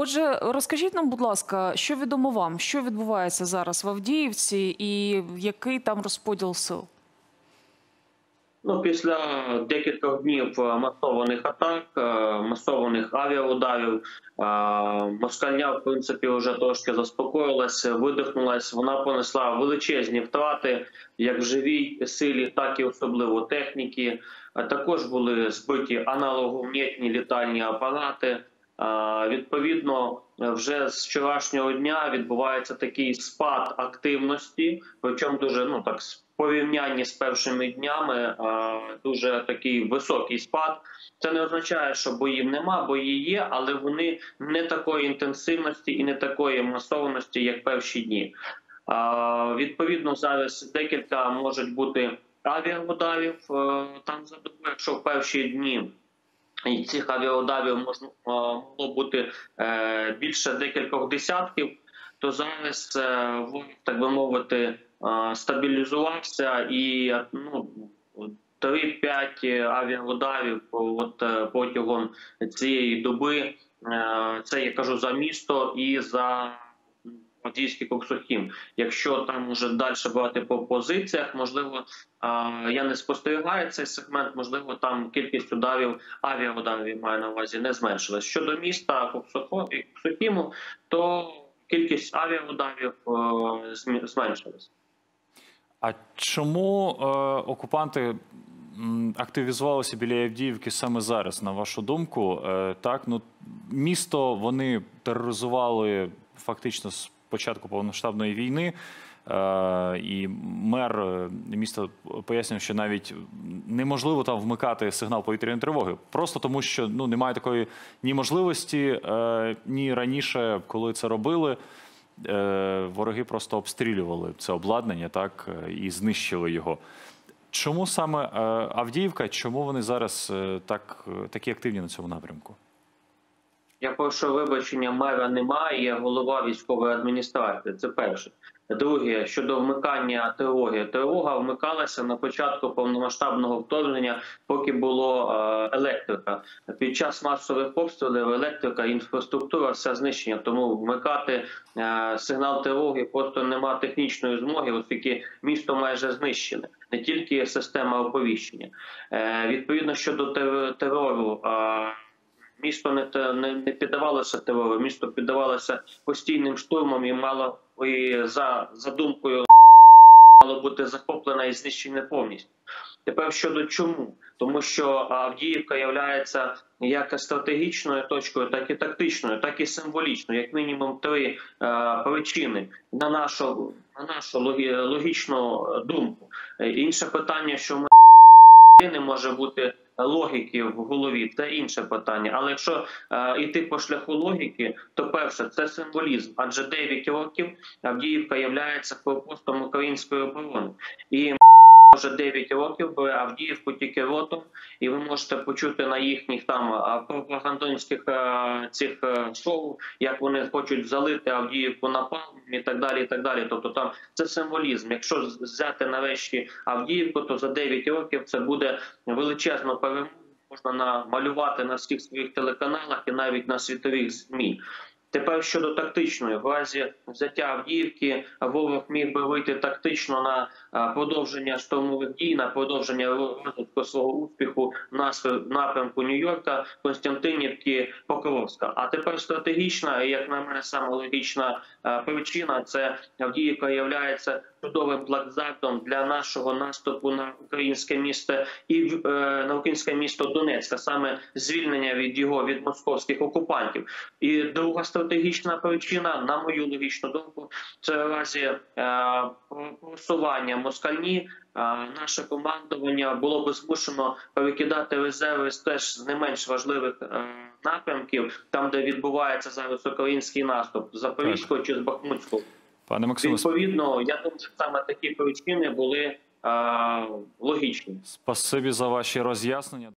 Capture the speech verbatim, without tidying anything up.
Отже, розкажіть нам, будь ласка, що відомо вам, що відбувається зараз в Авдіївці і який там розподіл сил? Ну, після декількох днів масованих атак, масованих авіаударів, москальня, в принципі, вже трошки заспокоїлася, видихнулася. Вона понесла величезні втрати, як в живій силі, так і особливо техніки. Також були збиті аналоговнітні літальні апарати. Відповідно, вже з вчорашнього дня відбувається такий спад активності, причому дуже, ну так, в порівнянні з першими днями дуже такий високий спад. Це не означає, що боїв нема, бої є, але вони не такої інтенсивності і не такої масованості, як перші дні. Відповідно, зараз декілька можуть бути авіаударів там за добу, якщо в перші дні і цих авіаударів можна могло бути е, більше декількох десятків, то зараз, е, ворог, так би мовити, е, стабілізувався і ну, три-п'ять авіаударів от, е, протягом цієї доби, е, це я кажу за місто і за Авдіївський Коксохім. Якщо там уже далі брати по позиціях, можливо, я не спостерігаю цей сегмент, можливо, там кількість ударів, авіаударів, маю на увазі, не зменшилась. Щодо міста Коксохіму, то кількість авіаударів зменшилась. А чому е, окупанти активізувалися біля Авдіївки саме зараз, на вашу думку? Е, так, ну, місто вони тероризували фактично з початку повномасштабної війни, е, і мер міста пояснив, що навіть неможливо там вмикати сигнал повітряної тривоги, просто тому що ну, немає такої ні можливості, е, ні раніше, коли це робили, е, вороги просто обстрілювали це обладнання, так, і знищили його. Чому саме е, Авдіївка, чому вони зараз е, так, такі активні на цьому напрямку? Я прошу вибачення, мера немає, є голова військової адміністрації, це перше. Друге, щодо вмикання тривоги. Тривога вмикалася на початку повномасштабного вторгнення, поки було електрика. Під час масових обстрілів електрика, інфраструктура, вся знищення. Тому вмикати сигнал тривоги просто нема технічної змоги, оскільки місто майже знищене. Не тільки система оповіщення. Відповідно, щодо терору, місто не, не, не піддавалося терору, місто піддавалося постійним штурмам і мало, і за задумкою мало бути захоплене і знищене повністю. Тепер щодо чому? Тому що Авдіївка є як стратегічною точкою, так і тактичною, так і символічною. Як мінімум три е, причини на нашу, на нашу логічну думку. Інше питання, що ми не може бути логіки в голові, це інше питання. Але якщо е, йти по шляху логіки, то перше, це символізм. Адже дев'ять років Авдіївка є форпостом української оборони. І вже дев'ять років бере Авдіївку тільки ротом, і ви можете почути на їхніх там пропагандистських цих шоу, як вони хочуть залити Авдіївку напалмом і так далі, і так далі. Тобто там це символізм. Якщо взяти нарешті Авдіївку, то за дев'ять років це буде величезна перемога, можна намалювати на всіх своїх телеканалах і навіть на світових ЗМІ. Тепер щодо тактичної, в разі взяття Авдіївки ворог міг би вийти тактично на продовження штурмових дій, на продовження розвитку свого успіху в напрямку Нью-Йорка, Костянтинівки, Покровська. А тепер стратегічна, і як на мене саме логічна причина, це Авдіївка є чудовим плацдармом для нашого наступу на українське місто і на українське місто Донецька, саме звільнення від його від московських окупантів. І друга стратегічна причина, на мою логічну думку, це в разі е, просування москальні, е, наше командування було би змушено перекидати резерви з теж з не менш важливих е, напрямків, там, де відбувається зараз український наступ, з Запорізького чи з Бахмутського. Пане Максиме, відповідно, я думаю, що саме такі причини були е, логічні. Спасибі за ваші роз'яснення.